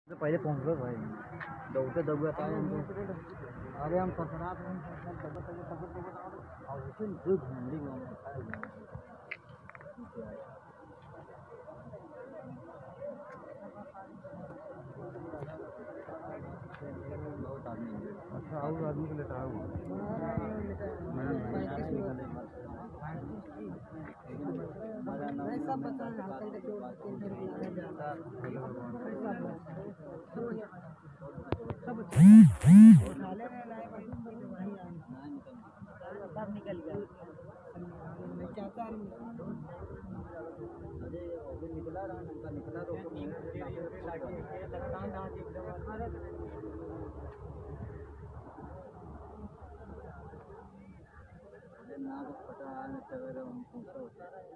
तो पहले पहुंच गए भाई दौड़ते दौड़ते आए हमको। अरे हम ससुराल में और उसे जो घंटी में बहुत आदमी। अच्छा और आदमी को लेटा हुआ सब बता सब निकल गया चाचा। अरे अभी निकला रहा उनका निकला तो नाक फटा